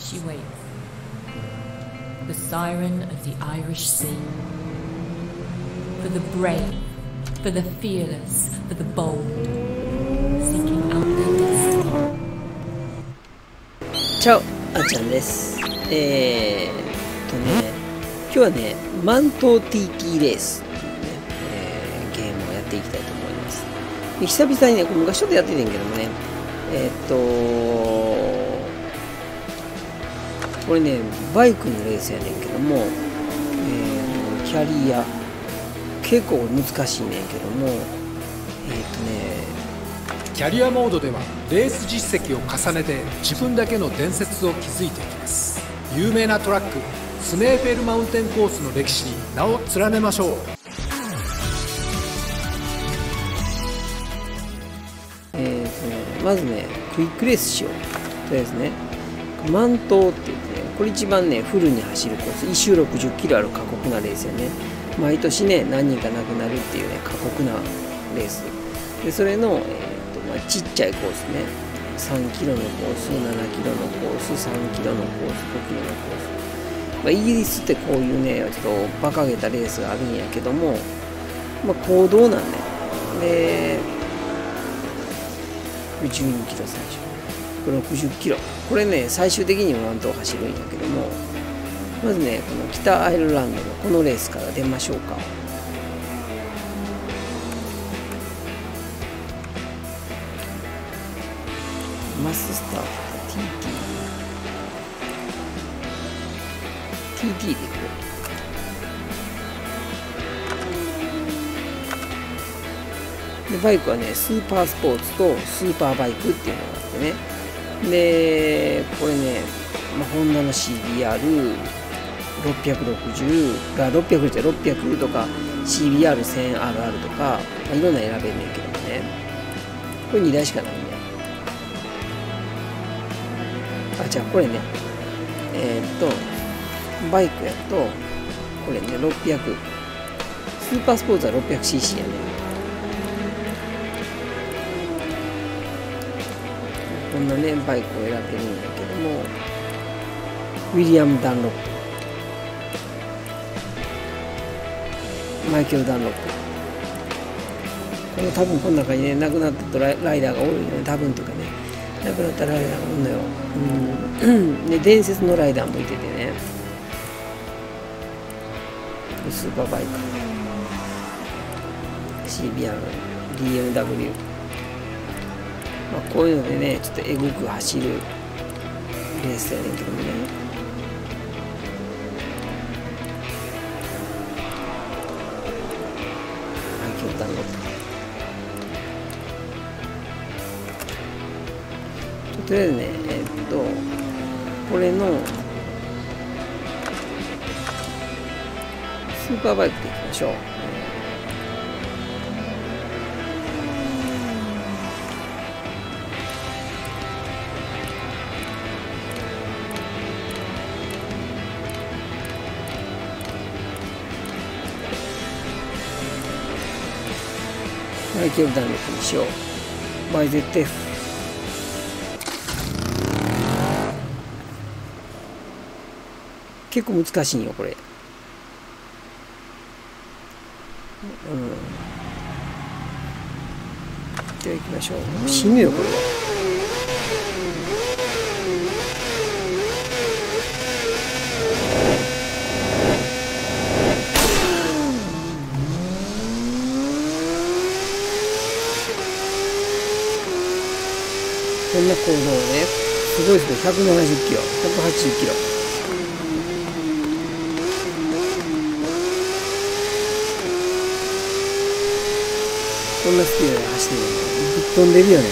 She waits. The siren of the Irish Sea. For the brave, for the fearless, for the bold, seeking out their destiny. チャオ、あっちゃんです。今日はね、マント TT レースっていうね、ゲームをやっていきたいと思います。で久々にね、これ昔ちょっとやっててんけどもね、これね、バイクのレースやねんけども、キャリア、結構難しいねんけども、 キャリアモードではレース実績を重ねて自分だけの伝説を築いていきます。有名なトラックスネーフェルマウンテンコースの歴史に名を連ねましょう。 まずね、クイックレースしよう。とりあえずね、マントって言ってね、これ一番ね、フルに走るコース、1周60キロある過酷なレースやね。毎年ね、何人か亡くなるっていうね、過酷なレース。で、それの、ちっちゃいコースね、3キロのコース、7キロのコース、3キロのコース、5キロのコース。イギリスってこういうね、ちょっと馬鹿げたレースがあるんやけども、公道なんね。で、12キロ最初。これ60キロ。これね、最終的にはマントを走るんやけども、まずね、この北アイルランドのこのレースから出ましょうか。マススタート TT でいこう。でバイクはね、スーパースポーツとスーパーバイクっていうのがあってね、でこれね、ホンダの CBR660 が600とか CBR1000RR とか、いろんな選べんねんけどもね、これ2台しかないね。じゃあこれね、バイクやとこれね、600、スーパースポーツは 600cc やね。こんなね、バイクを選べるんだけども、ウィリアム・ダンロップ、マイケル・ダンロップ、この多分この中にね、亡くなったライダーが多いよね。多分というかね、亡くなったライダーがおるのよ。で、伝説のライダーもいててね、スーパーバイク、CBR、DMW、こういうのでね、ちょっとエグく走るレースやねんけどもね。今日ダウンロード。とりあえずね、これのスーパーバイクでいきましょう。マイケル・ダンロップにしよう。YZF。結構難しいんよ、これ。では行きましょう。死ぬよ、これは。こんな行動をね、すごいですね、170キロ、180キロ。こんなスピードで走ってるのぶっ飛んでるよね。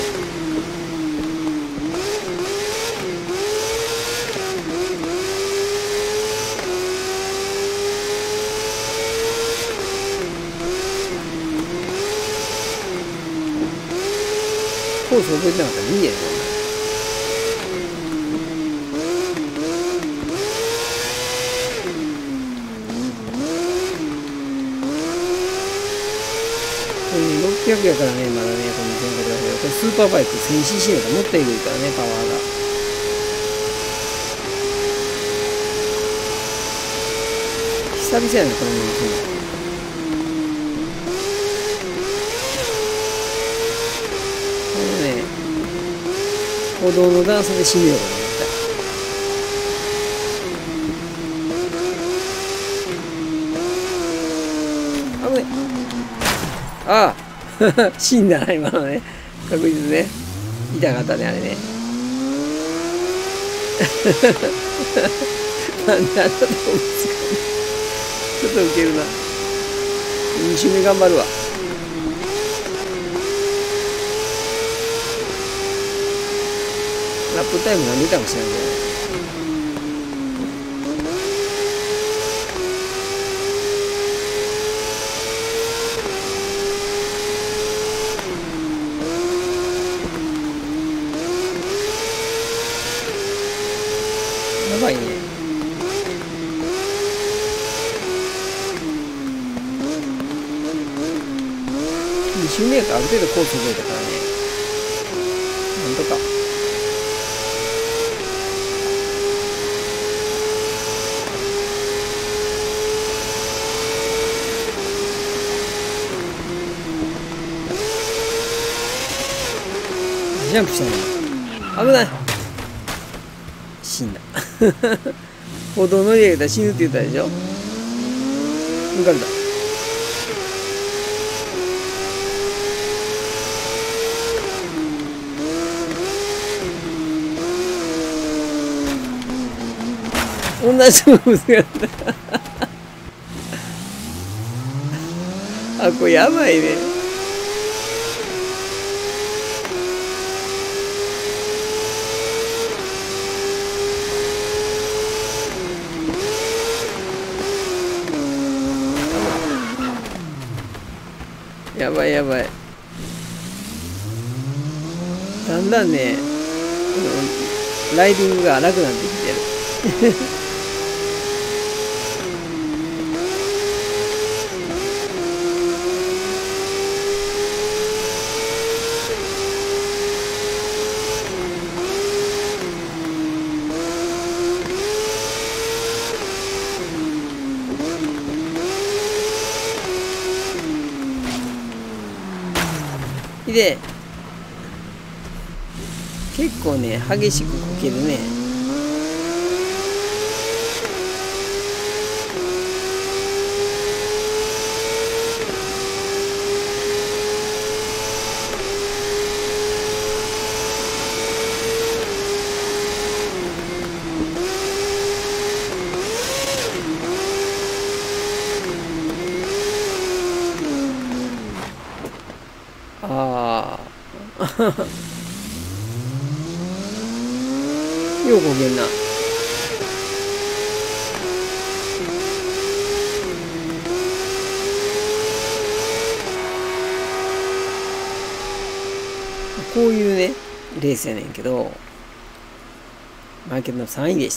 コース覚えてなかったらいいやね。600やからね、まだね、この全国だけど、これスーパーバイク 1000cc だからもっとエグいからね、パワーが。 々やねこれも。これね、歩道の段差で死ぬよこれ絶対。危ね。ああ死んだな今のね。確実ね。痛かったねあれね。なんであんな動物がね。ちょっとウケるな。2周目頑張るわ。ラップタイム何出たかもしれないけど。やばいね。2周目やからある程度コース覚えたからね。なんとか。ジャンプしたの。危ない。死んだ。歩道乗り上げたら死ぬって言ったでしょ。抜かれた。同じとこぶつかった。あ、これやばいね。やばいやばい。だんだんね、ライディングが荒くなってきてる。で結構ね激しくこけるね。ああようこげんな。こういうねレースやねんけど、マーケットの3位でした。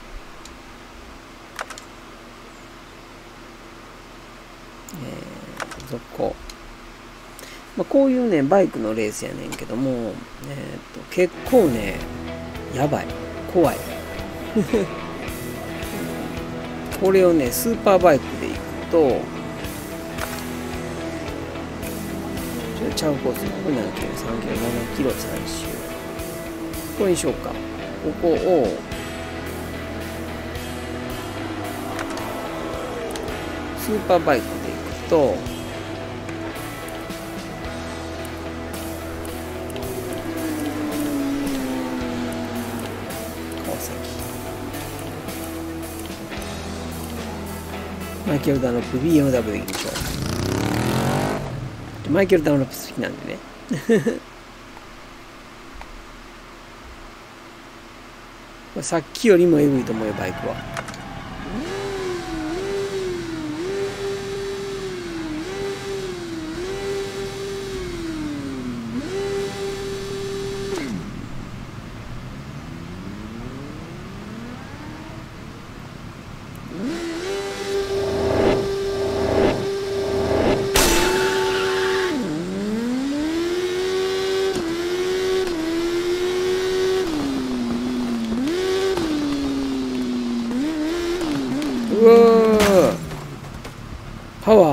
続行。こういうねバイクのレースやねんけども、結構ねやばい怖いこれをねスーパーバイクで行くとちゃうコース、これ何キロ、3キロ、7キロ、3周、これにしようか。ここをスーパーバイクで行くとマイケル・ダンロップ BMW でいきましょう。マイケル・ダンロップ好きなんでねさっきよりもエグいと思うよバイクは。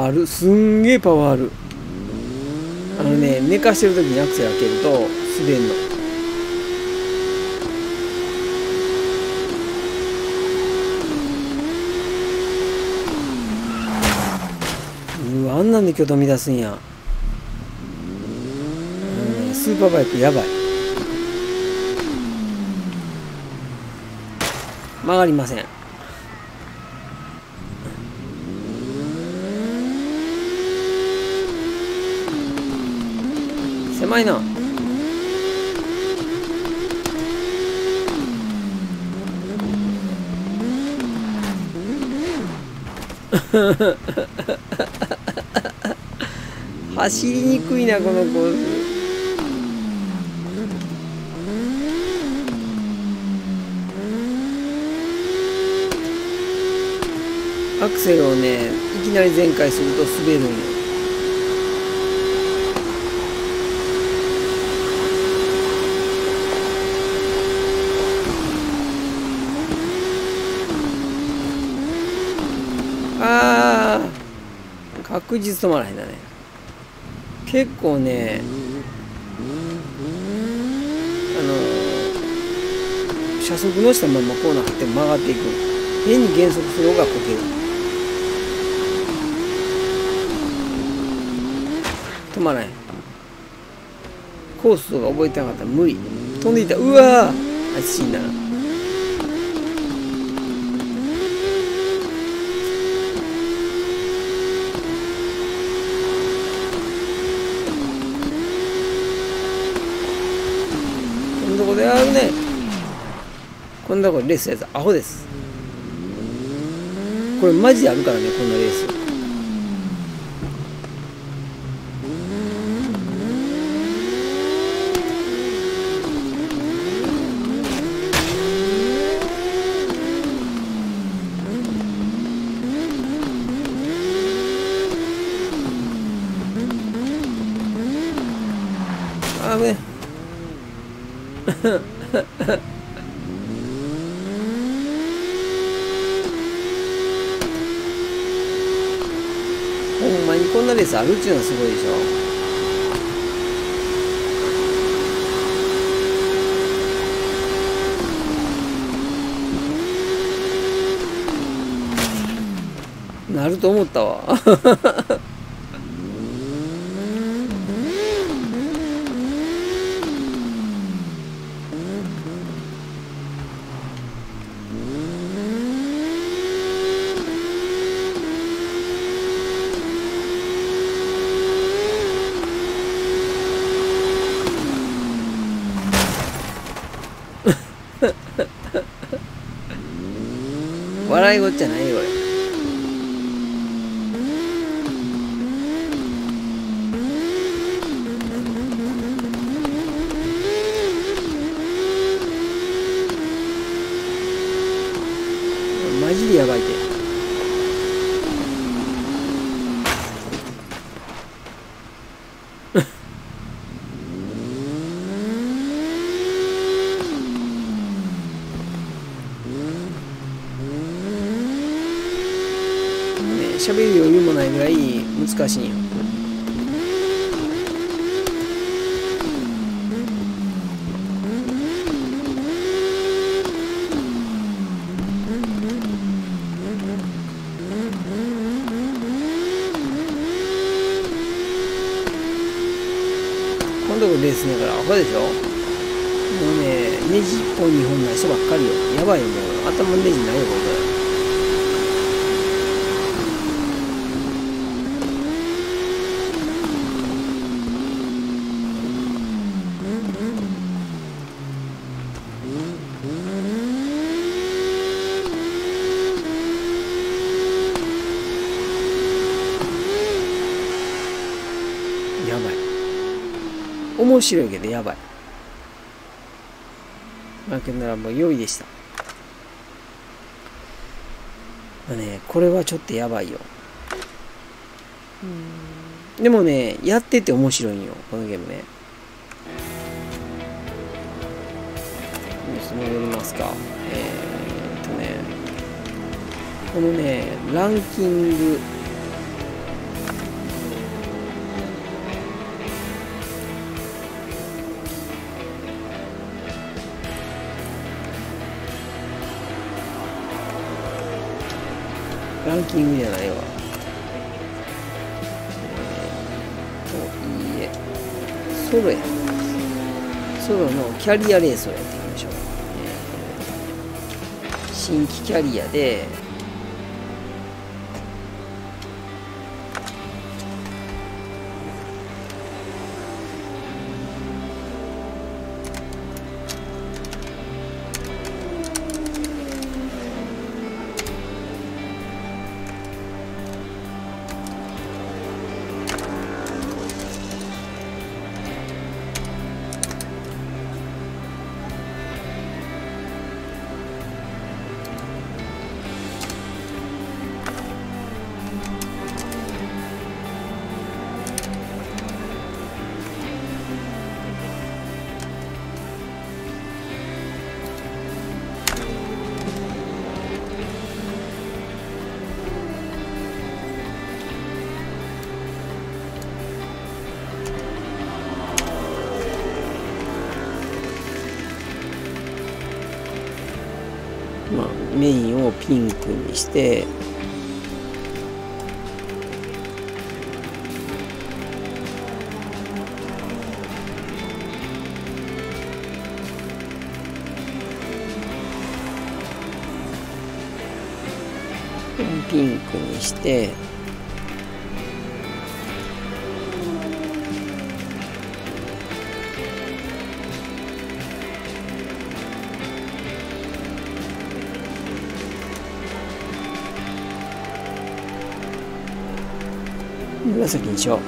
ワーある。すんげえパワーある。寝かしてる時にアクセル開けると滑んの。うわ、あんなんで挙動乱すんや。スーパーバイクやばい。曲がりません。狭いな。走りにくいなこのコース。アクセルをねいきなり全開すると滑るんよ。あー、確実止まらへんだね。結構ね車速のしたままコーナー張って曲がっていく。変に減速する方がこける。止まらへん。コースとか覚えてなかったら無理。飛んでいた。うわー、死んだな。こんなとこであるね。こんなとこレースやつアホです。これマジであるからね、こんなレース。あぶね。ほんまにこんなレースあるっていうのはすごいでしょ。なると思ったわ。笑いごっちゃないよ俺。マジでやばいて。喋る余裕もないぐらい難しいんよ。今度レースだからアホでしょ。もうね、ネジ1本2本ない人ばっかりよ。やばいよ、もう頭のネジないよこれ。やばい。面白いけどやばい。まあけどならもう良いでした。まあね、これはちょっとやばいよ。でもね、やってて面白いんよ、このゲームね。戻りますか。このね、ランキングランキングじゃないわ。いいえ、ソロや。ソロのキャリアレースをやっていきましょう。新規キャリアで、メインをピンクにして、ピンクにして、紫にしよう。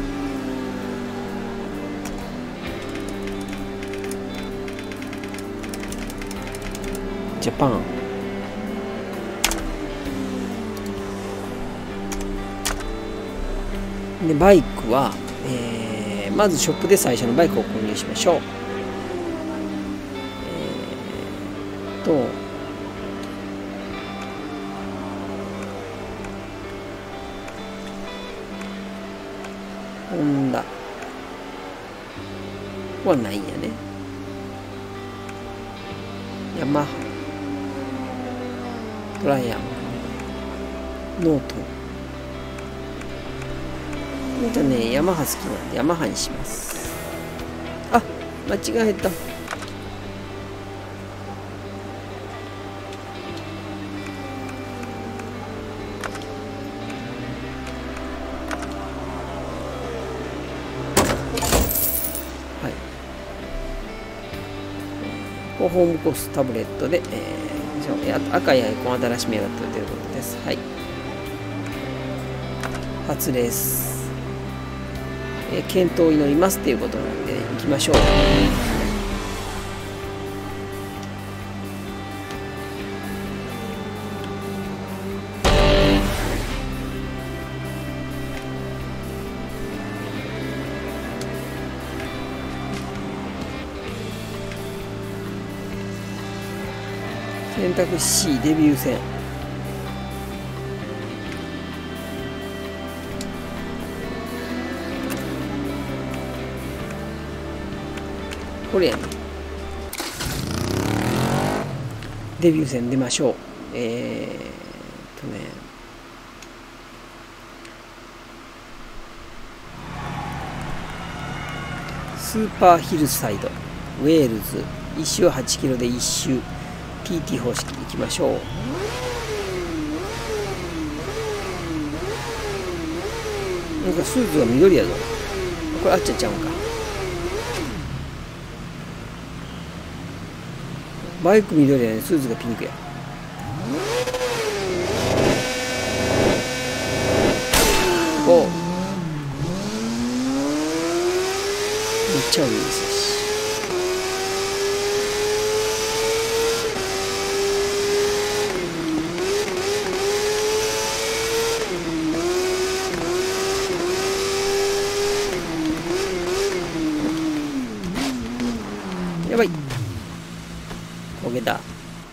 ジャパン。でバイクは、まずショップで最初のバイクを購入しましょう。ホンダはないんやね。ヤマハ、トライアン、ノート。ヤマハ好きなんでヤマハにします。あ、間違えた。ホームコスタブレットで、赤いアイコン新しめだったということです。はい。初レース、健闘を祈りますっていうことなんで行きましょう。選択肢 C デビュー戦。これやね。デビュー戦出ましょう。スーパーヒルサイドウェールズ1周8キロで1周 PT 方式いきましょう。なんかスーツが緑やぞ。これあっちゃちゃうんか。バイク緑やね、スーツがピンクや。おう、めっちゃいいですし。やばい、焦げた。こ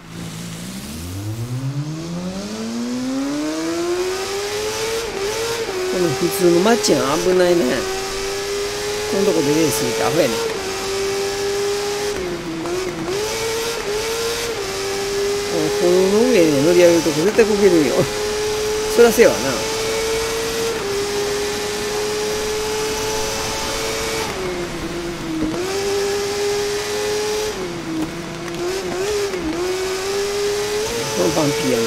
の普通の街やん、危ないね。このとこでレース見てアホやね。この上に乗り上げるとこ絶対こけるよ。 そらせやわな。このバンピーやな。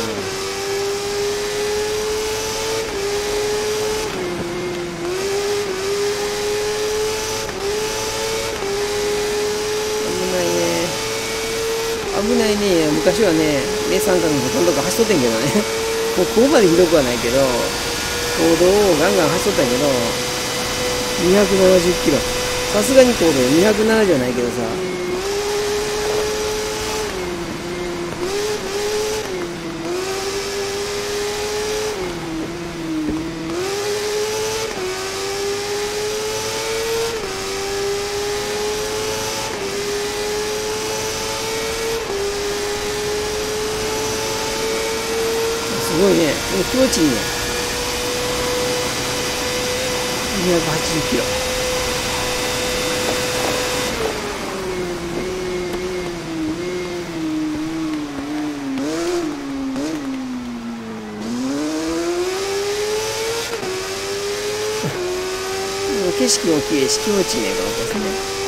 危ないね。昔はね、名産館のほとんどが走っとってんけどね。もうここまでひどくはないけど、公道をガンガン走っとったんやけど、270キロ。さすがに公道270じゃないけどさ。すごいね。でも気持ちいいね。280キロ。もう景色も綺麗し気持ちいいね、このコースね。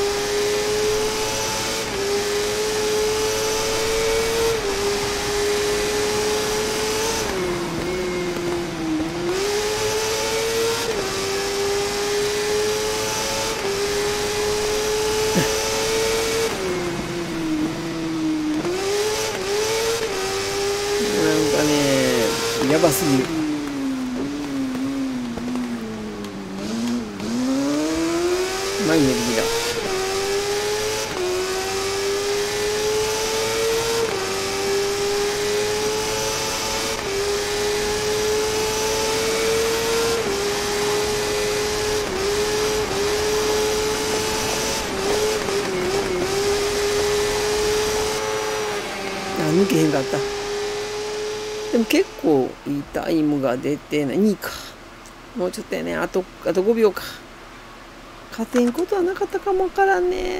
やばすぎる。前に出てきた。あ、抜けへんかった。でも結構いいタイムが出てない。2位か。もうちょっとやね。あと5秒か。勝てんことはなかったかもわからんね。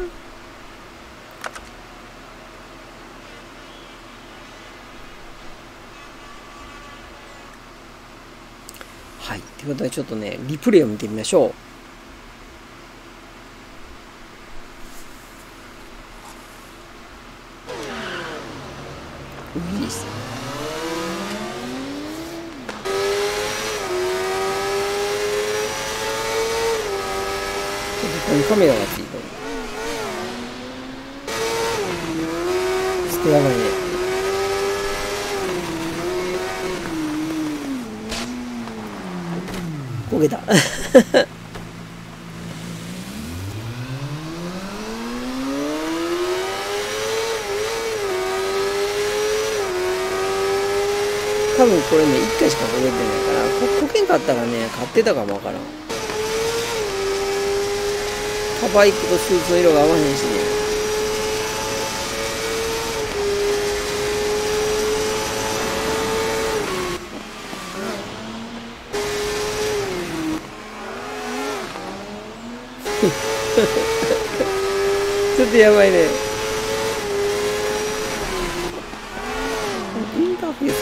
はい。ということでちょっとね、リプレイを見てみましょう。いいです。ここにカメラがついてる。ちょっとやばいね。焦げた。多分これね、1回しか焦げてないから、こけんかったらね、買ってたかもわからん。バイクとスーツの色が合わへんしね。ちょっとやばいね。インターフェースを隠する。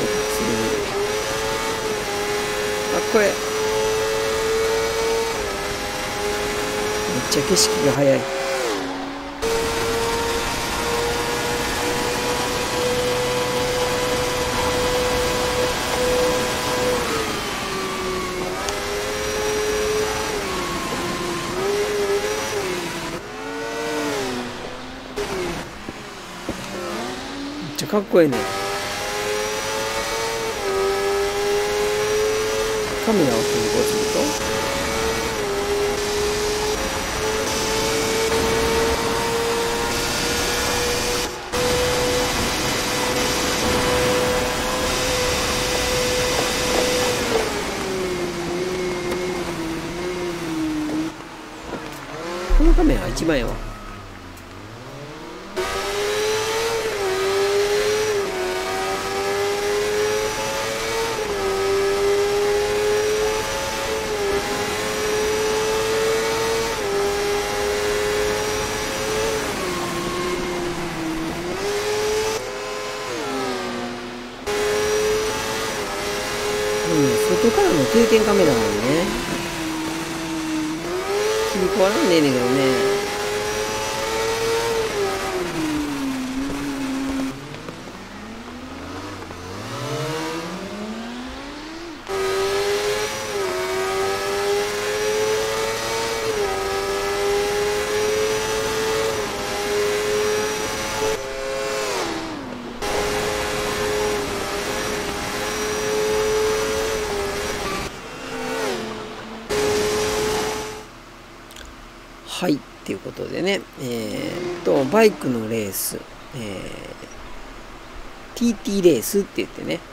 あ、これ。めっちゃ景色が速い。めっちゃかっこいいね。カメラを変更すると。このカメラが一番やわ。 後からの定点カメラなんでね、切り替わらんねえねんけどね。はい、っていうことでね、バイクのレース、TT レースって言ってね、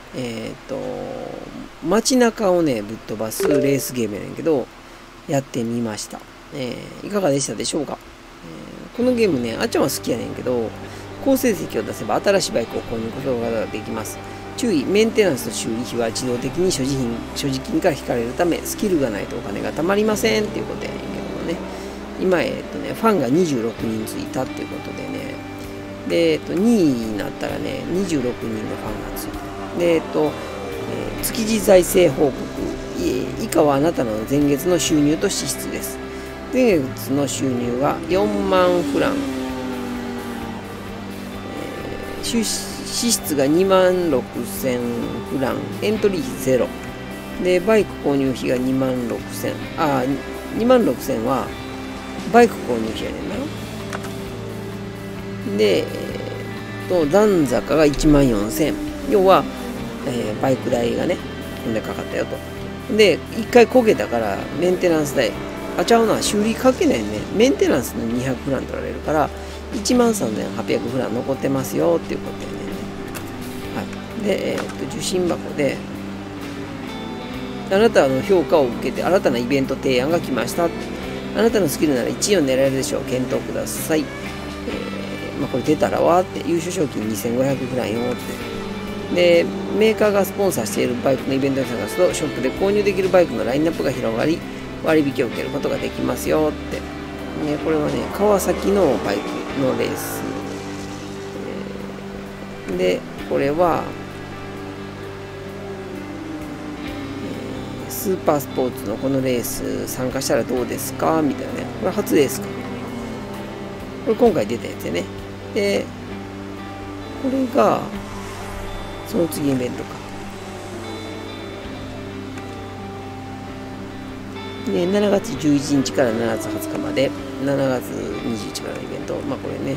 街中をね、ぶっ飛ばすレースゲームやねんけど、やってみました。いかがでしたでしょうか。このゲームね、あっちゃんは好きやねんけど、好成績を出せば新しいバイクを購入することができます。注意、メンテナンスと修理費は自動的に所持金から引かれるため、スキルがないとお金が貯まりませんっていうことやねんけどもね。今、ファンが26人ついたっていうことでね。で、2位になったらね、26人のファンがついた。で、築地財政報告。以下はあなたの前月の収入と支出です。前月の収入は4万フラン。支出が2万6千フラン。エントリー費ゼロ。で、バイク購入費が2万6千。2万6千は、バイク購入費やねんな。で、残高が1万4000。要は、バイク代がね、こんでかかったよと。で、1回焦げたからメンテナンス代。ちゃうな、修理かけないね。メンテナンスの200フラン取られるから、1万3800フラン残ってますよっていうことやね。はい。で、受信箱で、あなたの評価を受けて新たなイベント提案が来ました。あなたのスキルなら1位を狙えるでしょう。検討ください。これ出たらわーって、優勝賞金2500フランよって。で、メーカーがスポンサーしているバイクのイベントに探すと、ショップで購入できるバイクのラインナップが広がり、割引を受けることができますよって。これはね、川崎のバイクのレース。で、これは、スーパースポーツのこのレース参加したらどうですかみたいなね。これ初レースか。これ今回出たやつでね。で、これが、その次イベントか。で、7月11日から7月20日まで、7月21日からのイベント。これね。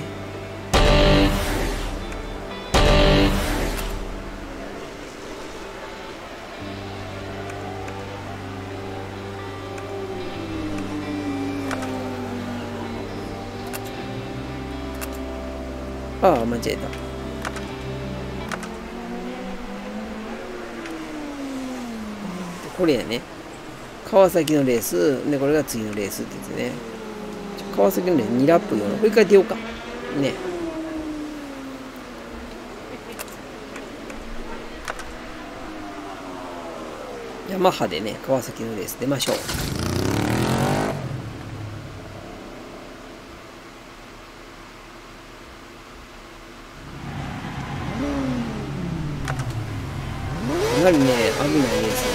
間違えた。これやね。川崎のレース。で、これが次のレースって言ってね。川崎のレース2ラップ用の。これ一回出ようか。ね。ヤマハでね、川崎のレース出ましょう。かなりね、危ないレースなんで。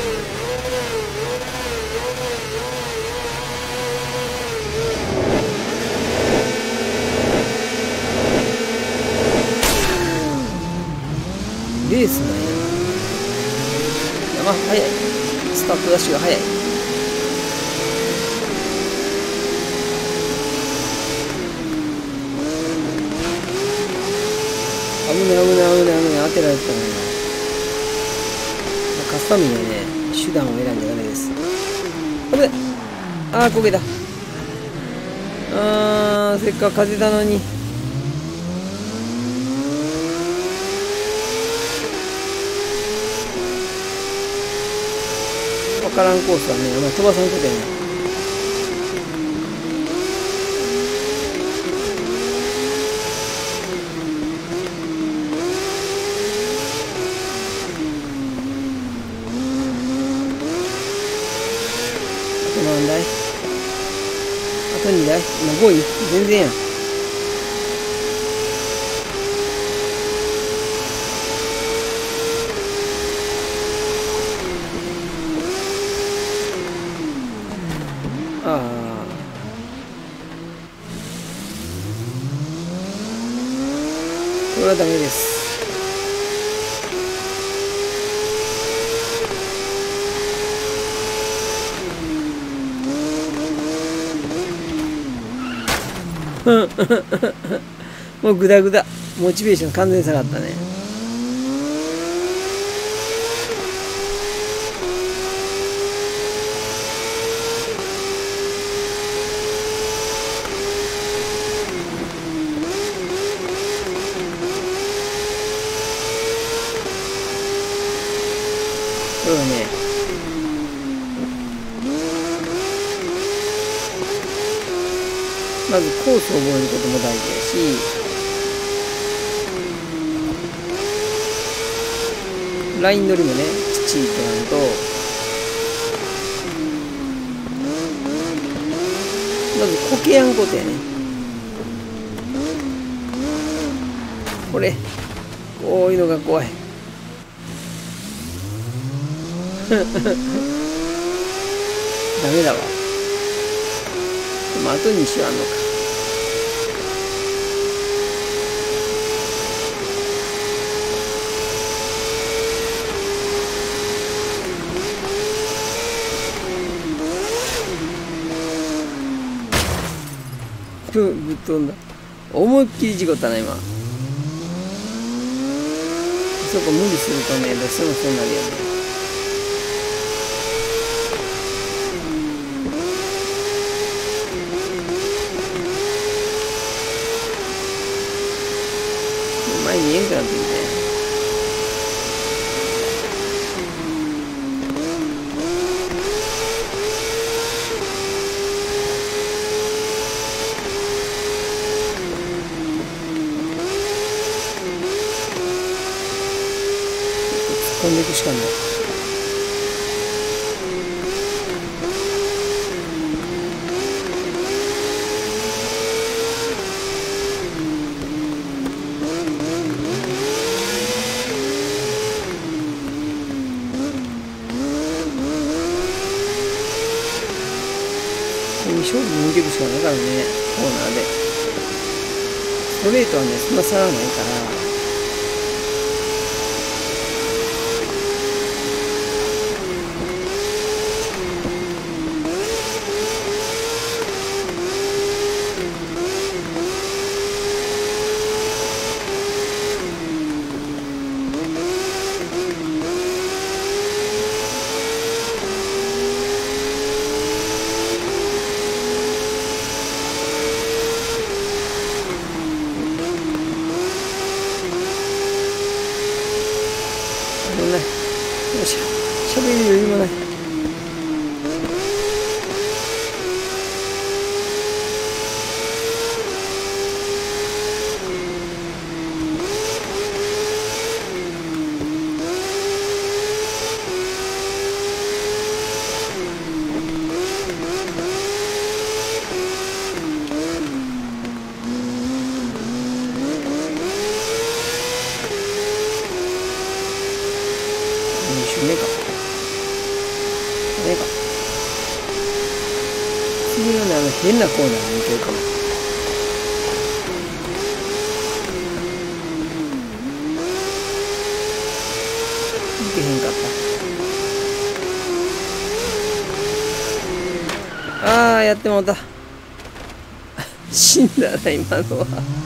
レースなんや。早い。スタートダッシュが早い。危ない、当てられてたね。勝つためにはね、手段を選んじゃダメです。危ない。焦げた。せっかく勝てたのに。わからんコースはね、あんまり飛ばさんことやね。何台？あと2台？今5位？全然やん。 これはダメです。もうグダグダ。モチベーション完全に下がったね。これはね、まずコースを覚えることも大事だし、ライン乗りもね、きっちりとなると、まずこけやんことやね。これ、こういうのが怖い。ダメだわ。でもあと2周あんのか。ぶっ飛んだ。思いっきり事故ったな今。そこ無理するとね、どうしてもそうなるよね。前見えんくなってきて。突っ込んでいくしかない。勝負に向けるしかないからね、コーナーで。ストレートはね、そんな差はないから。喋る余裕もない。2周目か。次のね、変なコーナーに向けるかも。向けへんかった。ああ、やってもうた。死んだな、今のは。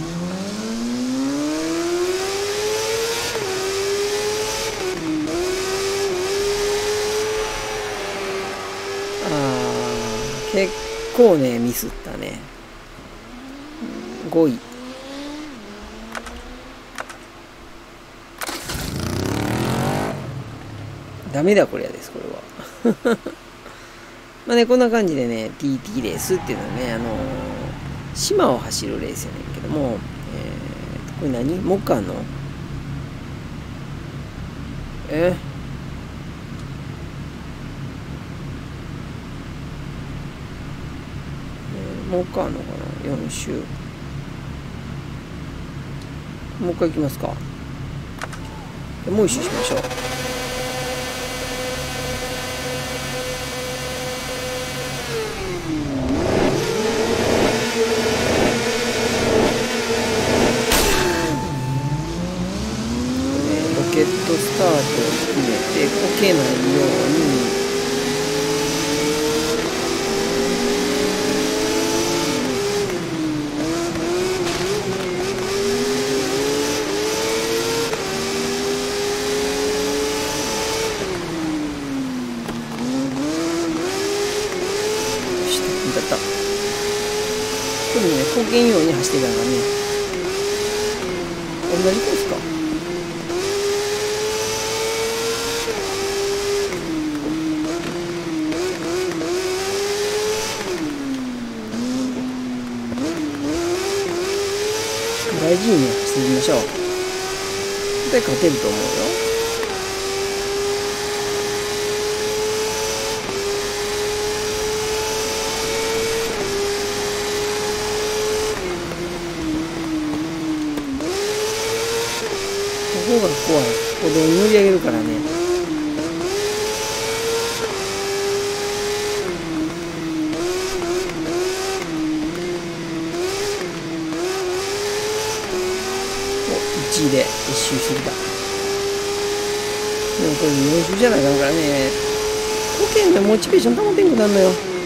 結構ねミスったね。5位。ダメだこりゃですこれは。まあねこんな感じでね TT レースっていうのはね島を走るレースやねんけども、これ何モカのもう一回あるのかな4周。もう一回行きますか。もう一周しましょう。 ケットスタートを決めてこけないようにだった。これね、こけんように走ってたからね。同じコースか。大事にね、走っていきましょう。絶対勝てると思うよ。ここが怖い。歩道に乗り上げるからね。お、1位で一周してきた。でもこれ4周じゃないかんからね。こけんでモチベーション保てんくなるのよ。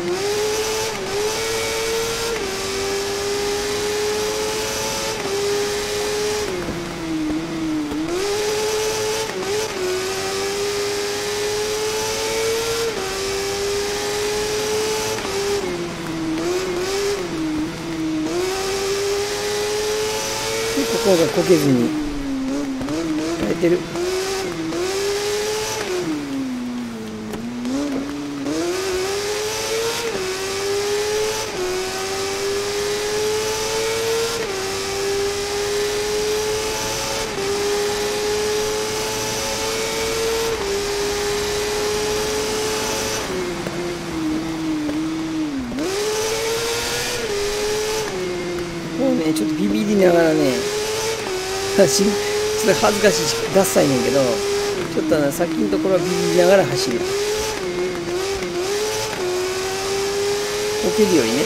ここがこけずに耐えてる。もうねちょっとビビりながらねちょっと恥ずかしいしダッサいねんけど、ちょっと先のところはビビりながら走る。こけるよりね。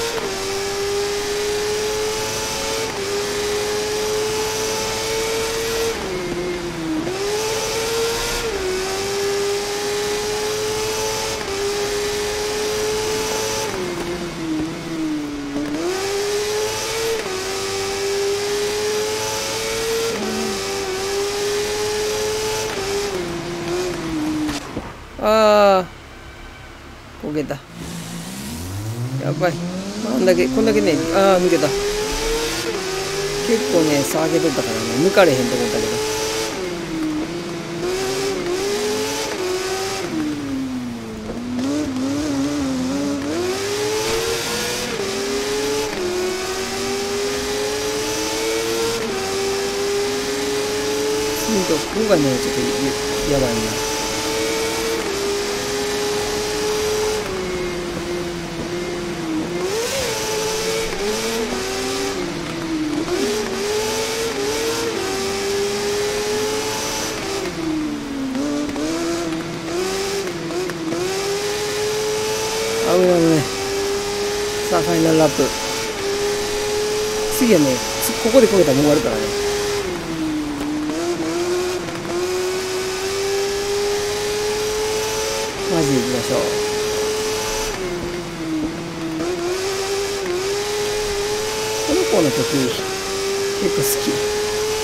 ああ、こけた。やばい。こんだけね、ああ、抜けた。結構ね、差上げとったからね、抜かれへんと思ったけど。ここがね、ちょっとやばいな。危ない危ない。さあ、ファイナルラップ。次はね、ここでこけたらもう終わるからね。マジで行きましょう。この子の曲、結構好き。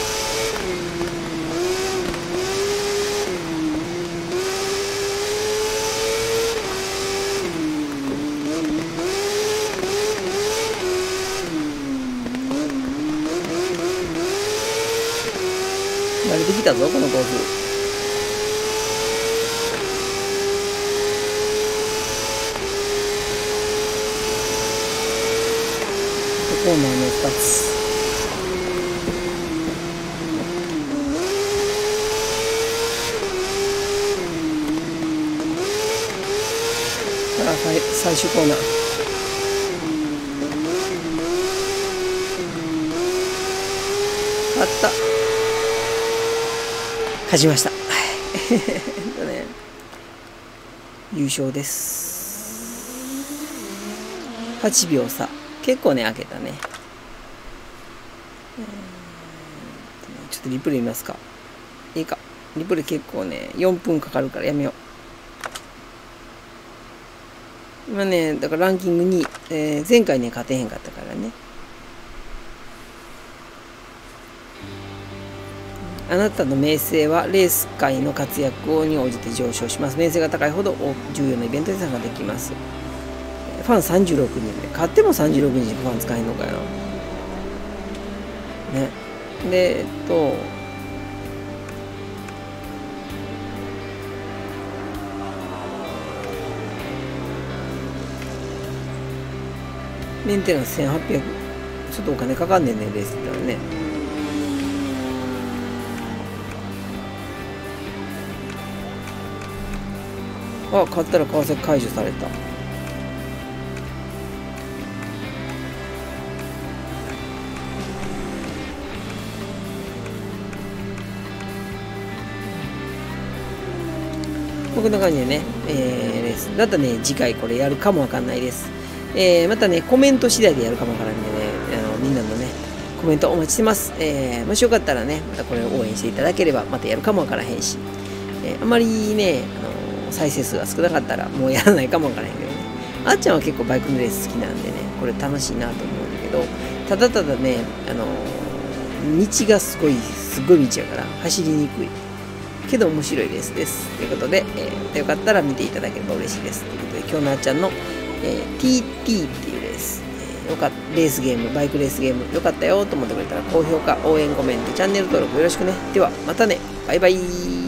慣れてきたぞ、このコース。コーナーの2つ。さあ、最終コーナー。勝った。勝ちました。優勝です。8秒差。結構ね、開けたね。ちょっとリプレイ見ますか。いいか。 リプレイ結構ね、4分かかるからやめよう。今ね、だからランキングに、前回ね、勝てへんかったからね。あなたの名声はレース界の活躍に応じて上昇します。名声が高いほど重要なイベントに参加できます。ファン36人で、勝っても36人しかファン使えんのかよ。ね。で、メンテナンス1800、ちょっとお金かかんねんね、レースって言ったらね。あ、買ったら川崎解除された。こんな感じでね、レース。だったらね、次回これやるかもわかんないです。またね、コメント次第でやるかもわからんでね、みんなのね、コメントお待ちしてます。もしよかったらね、またこれを応援していただければ、またやるかもわからへんし、あまりね、再生数が少なかったらもうやらないかもわからへんけどね。あっちゃんは結構バイクのレース好きなんでね、これ楽しいなと思うんだけど、ただただね、道がすごい道やから走りにくい。けど面白いレースです。ということで、よかったら見ていただければ嬉しいです。ということで、今日のあっちゃんの、TT っていうレース、レースゲーム、バイクレースゲーム、よかったよと思ってくれたら高評価、応援コメント、チャンネル登録よろしくね。では、またね。バイバイ。